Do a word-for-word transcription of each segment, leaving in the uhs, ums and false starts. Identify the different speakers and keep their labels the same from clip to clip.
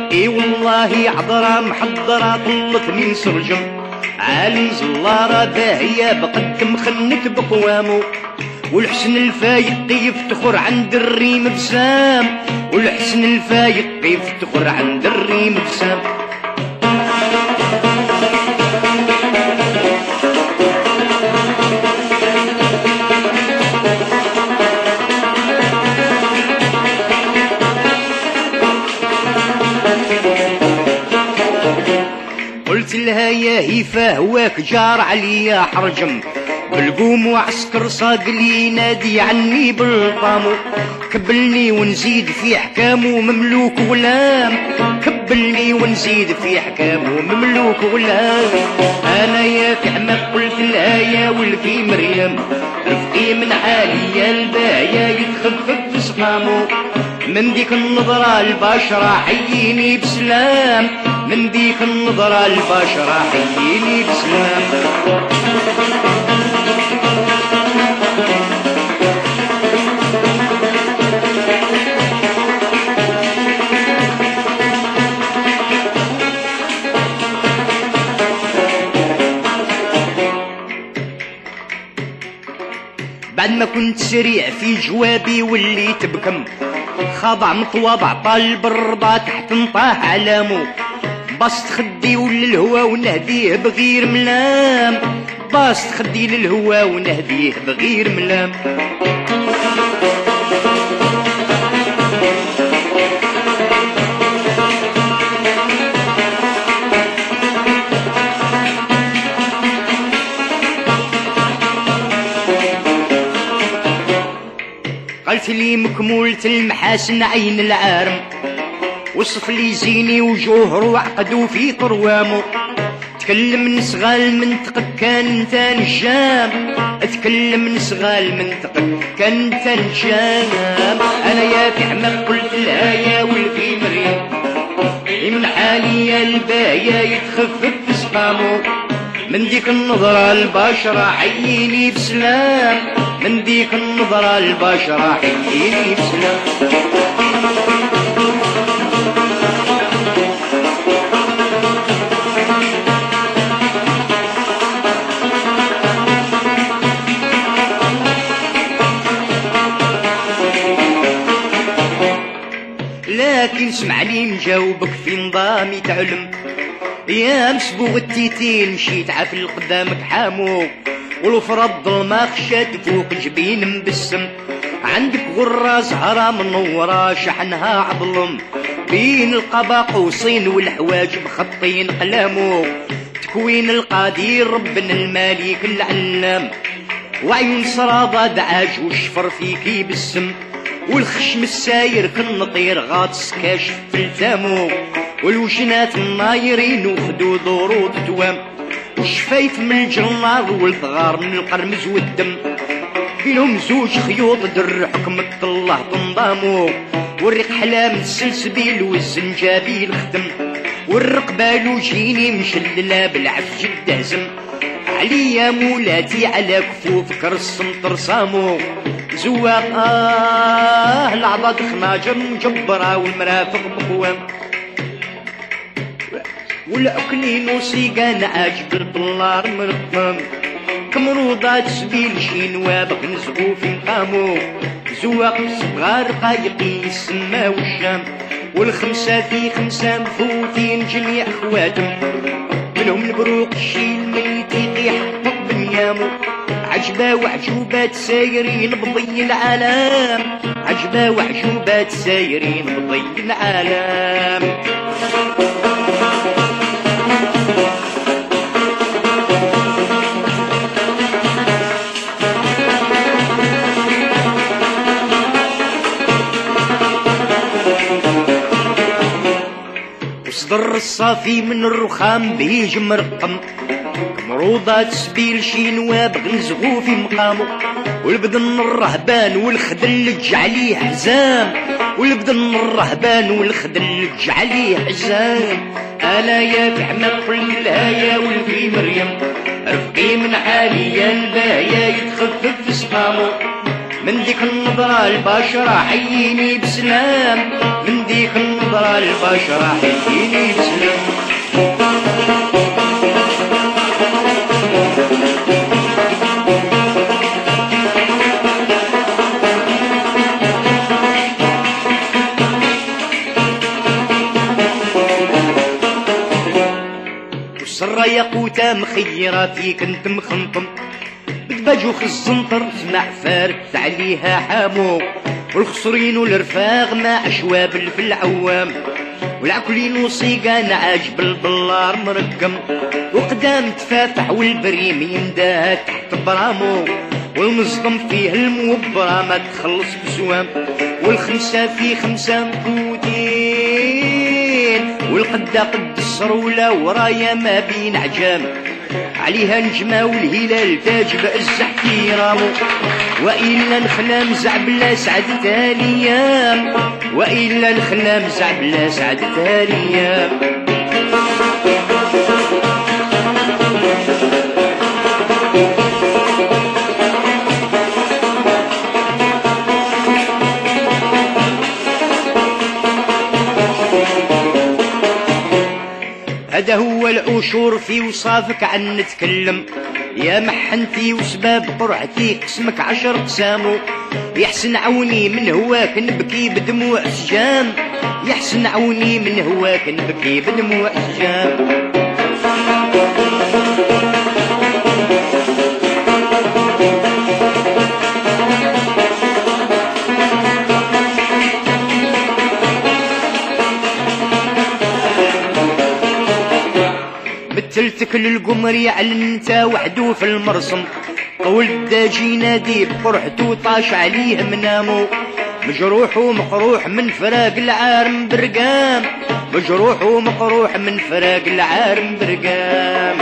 Speaker 1: اي والله عذرة محضرة طلتني نسرجم، عالم زلارة باهية بقدم خنت بقوامو، والحسن الفايق يفتخر عند الريم بسام، والحسن الفايق يفتخر عند الريم بسام. قلت لها يا هيفا هواك جار عليا حرجم، بالقوم وعسكر صاد لي ينادي عني بالطامو، كبلني ونزيد في حكامه مملوك غلام، كبلني ونزيد في حكامه مملوك غلام. انا يا كعمة قلت لها يا ولفي مريم، رفقي من حالي البايا يتخفف في سقامه، من ديك النظرة البشرة حييني بسلام، من ديك النظرة البشرة حييني بسلام. بعد ما كنت سريع في جوابي وليت بكم، خضع متواضع طالب الرضا تحت نطاه علامو، بسط خدي وللهوا ونهديه بغير ملام، بسط خدي للهوا ونهديه بغير ملام. قالت لي مكمولة المحاسن عين العارم، وصف لي زيني وجوهر وعقدو في طروامو، تكلم نسغال منطقك كان انت نجام، اتكلم نسغال منطقك كان انت نجام. انا يا كعمة قلت لها يا ولفي مريم، من حالي يا البايا يتخفف في سقامو، من ديك النظرة البشرة حييني بسلام، من ديك النظرة البشرة حييني بسلام. لكن اسمع لي نجاوبك في نظامي تعلم، يا مسبوغ التيتين مشيت عافل قدامك حامو، والفرض ظلمة خشات فوق جبين مبسم، عندك غرة زهرة منورة شحنها عظلم، بين القبا قوسين والحواجب خطين قلامو، تكوين القدير ربنا الملك العلام، وعيون سرابة دعاج والشفر فيكي بالسم، والخشم الساير كالنطير غاطس كاشف في التامو، والوجنات النايرين وخدود ورود دوام، والشفايف من الجرنار والثغار من القرمز والدم، بينهم زوج خيوط در حكمة الله تنظامو، والريق حلام السلسبيل والزنجابيل خدم، والرقبة لوجيني مشللة بالعف جد هزم، عليا مولاتي على كفوف كرس ترسامو، زواق آه العضاد خناجر مجبرة والمرافق بقوام، والأكلين وسيقان عاجب البلار مرقم، كمروضات سبيل شينوا بغنزقو في مقامو، زواق صغار قايقين السما والشام، والخمسة في خمسة مفوتين جميع خواتم، منهم البروق الشيل ميت يحقق بنيامو، عجبة وعجوبات سايرين بضي العالم، عجبة وعجوبات سايرين بضي العالم. وصدر الصافي من الرخام بهيج مرقم، كمروضات سبيل شينوا بغنزغو في مقامو، والبدن الرهبان والخدل لج عليه حزام، والبدن الرهبان والخدل لج عليه حزام. انا يا كعمة قلت لها يا ولفي مريم، رفقي من حالي يا البايا يتخفف في سقامو، من ديك النظرة البشرة حييني بسلام، من ديك النظرة البشرة حييني بسلام. والسرة ياقوتة مخيرة فيك انت مخنطم، بتباجوخ الزنطر سمع فارت عليها حامو، والخصرين والرفاغ مع شوابل في العوام، والعكلين وصيقة نعاج بالبلار مرقم، وقدام تفاتح والبريم ينداه تحت برامو، والمصدم فيه الموبرة ما تخلص بسوام، والخمسة في خمسة مكوتين، والقدة قد السرولة ورايا ما بين عجام، عليها نجمة والهلال تاج بأزح في رامو، وإلا نخلام زعبلا سعدتها ليام، وإلا نخلام زعبلا سعدتها ليام. هذا هو العشور في وصافك عن نتكلم، يا محنتي وسباب قرعتي قسمك عشر قسامو، يحسن عوني من هواك نبكي بدموع سجام، يحسن عوني من هواك نبكي بدموع سجام. مثلتك للقمر على انت وحدو في المرسم، قول الداجي نادي بقرحتو طاش عليه منامو، مجروح ومقروح من فراق العارم برقام، مجروح ومقروح من فراق العارم برقام.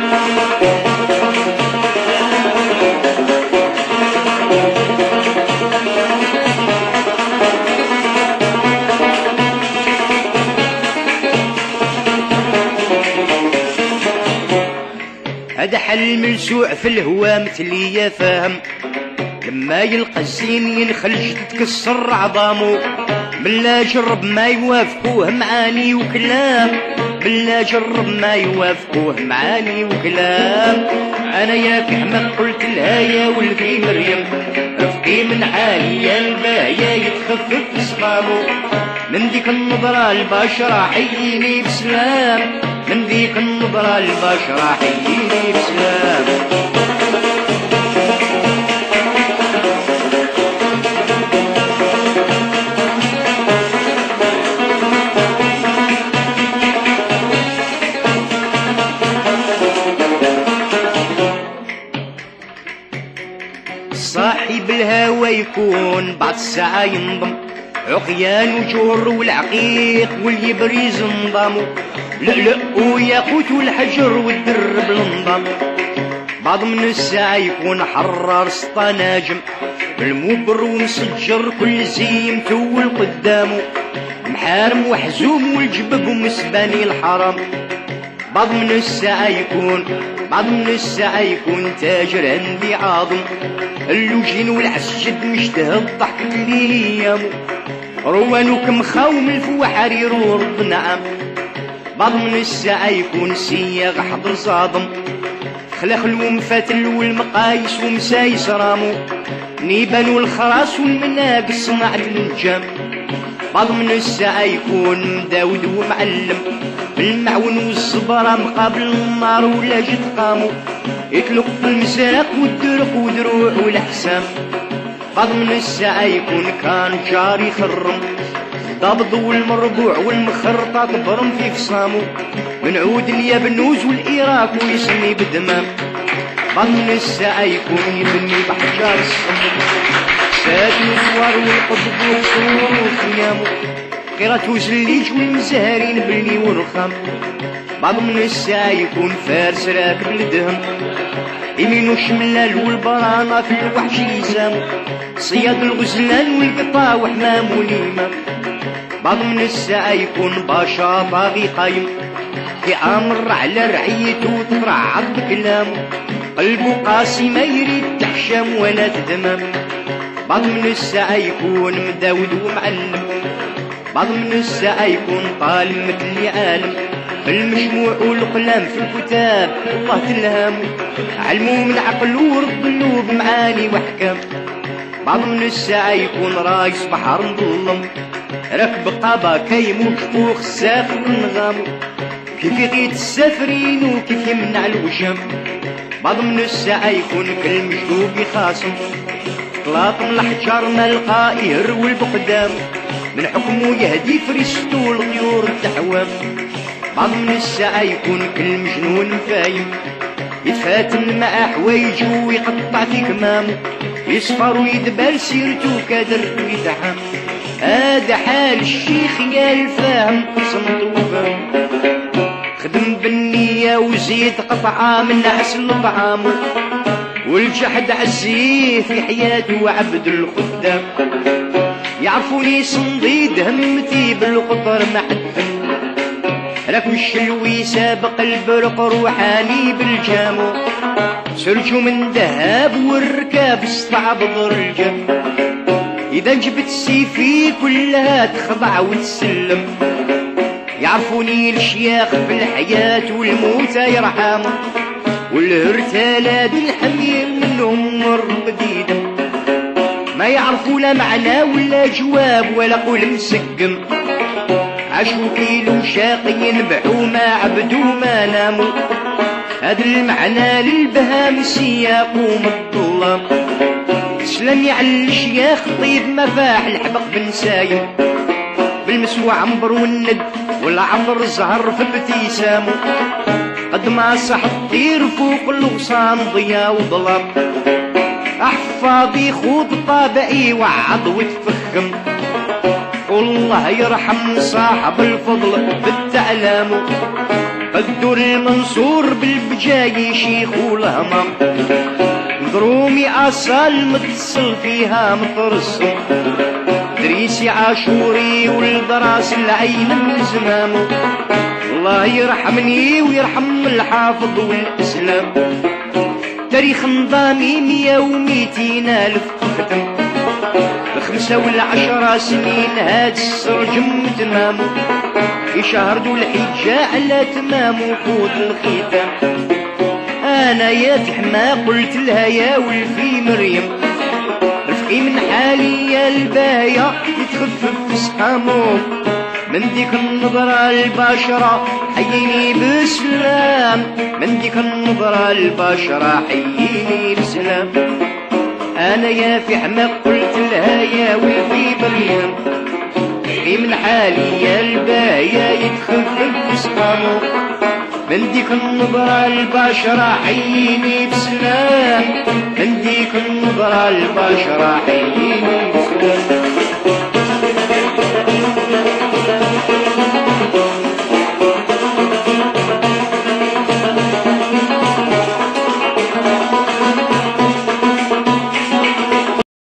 Speaker 1: هذا حل ملسوع في الهوا مثلي يا فاهم، لما يلقى الزين ينخلج تتكسر عظامو، بلا جرب ما يوافقوه معاني وكلام، بلا جرب ما يوافقوه معاني وكلام. انا يا في احمد قلت لها يا ولدي مريم، رفقي من حالي البايا يتخفف صمامو، من ديك النظرة البشرة حييني بسلام، من ديك النظرة البشرة حييني بسلام. صاحب الهوى يكون بعد الساعة ينضم، عقيان وجور والعقيق واليبريز انضموا، لؤلؤ وياقوت والحجر والدرب الانضم، بعض من الساعة يكون حرار سطا ناجم، المبر ومسجر كل زي متول قدامه، محارم وحزوم والجبب ومسباني الحرام، بعض من الساعة يكون بعض من الساعة يكون تاجر عندي عاظم، اللوجين والعسجد مشتهى الضحك ليامو، روانوك مخاوم الفوا حرير ورب نعم، بعض من الساعة يكون سياغ حضر صادم، خلخ المفتل والمقايس ومسايس رامو، نيبان والخراس والمناقص مع النجام، بعض من الساعة يكون مداود ومعلم، بالمعون والزبرة مقابل النار ولا جد قامو، يطلق في المساق والدرق ودروع والحسام، بعض من الساعة يكون كان جاري خرم، ضابط والمربوع والمخرطة برم في فصامو، ونعود اليابنوز والإيراك ويسمي بدمام، بعض من الساعة يكون يبني بحجار الصم، ساد الصوار والقطب والصور وخيامو، قيرات وزليج والمزهرين بلني ورخام، بعض من الساعة يكون فارس راكب الدهم، يمين وشملال والبرانة في الوحش يسامو، صياد الغزلان والقطا وحمام والإمام، بعض من الساعة يكون باشا طاغي قايم، يأمر على رعيته وترعض بكلامه، قلبه قاسي ما يريد تحشم ولا تدمم، بعض من الساعة يكون مداود ومعلم، بعض من الساعة يكون طالب مثل عالم. المجموع والقلم في الكتاب الله تلهمو، علمو من عقل ورد بمعاني وحكام. بعض من الساعة يكون رايس بحر مظلم، ركب قابا كيمو شفوخ الساخر ونغامو، كيف يغيد السافرين وكيف يمنع الوشم. بعض من الساعة يكون كل مجدوب يخاصم، طلاط من الحجر ما لقى يهرول بقدام، من حكمه يهدي فريستو الطيور التحوام. بعض من الساعة يكون كل مجنون فايم، يتفاتن مع حوايجو ويقطع في كمامه، يصفر ويدبر سيرتو كادرت ويتعام. هذا حال الشيخ يا الفاهم صمت وفهم، خدم بالنية وزيد قطعة من عسل طعامه، والجحد عزيه في حياته وعبد الخدام. يعرفوني صنديد همتي بالقطر محدم، لك الشلوي سابق البرق روحاني بالجامو، سرجو من ذهب والركاب استعبض الرجال. إذا جبت سيفي كلها تخضع وتسلم، يعرفوني الشياخ في الحياة والموتى يرحموا، والهرتالات الحمير منهم مر بديدة، ما يعرفوا لا معنى ولا جواب ولا قول مسقم. عاشوا كيلو شاقي ينبحوا ما عبدوا ما ناموا، هذا المعنى للبهام سياقوم الظلام. سلام على الشياخ طيب مفاح الحبق بن سايم، بالمسوى عمبر والند والعمر زهر في ابتسامه، قد ما صح الطير فوق الغصان ضيا وظلام. احفاظي خوض طابعي وعض وتفخم، والله يرحم صاحب الفضل بالتعلام، قدر المنصور بالبجاي شيخ والهمام. درومي اصال متصل فيها مترسم، دريسي عاشوري والدراس العين من زمامه، الله يرحمني ويرحم الحافظ والاسلام. تاريخ نظامي مية وميتين الف ختم، بخمسة والعشرة سنين هاد السرجم تمامه، في شهر ذو الحجة على تمام وقود الختام. انا يا تحمى قلت لها يا ولفي مريم، رفقي من حالي يا الباية يتخفف في سقامه، من ديك النظرة البشرة حييني بسلام، من ديك النظرة البشرة حييني بسلام. انا يا في حماك قلت لها يا ولفي مريم، رفقي من حالي يا الباية يتخفف في سقامه، من ديك النظرة البشرة حييني بسلام، من ديك النظرة البشرة حييني بسلام.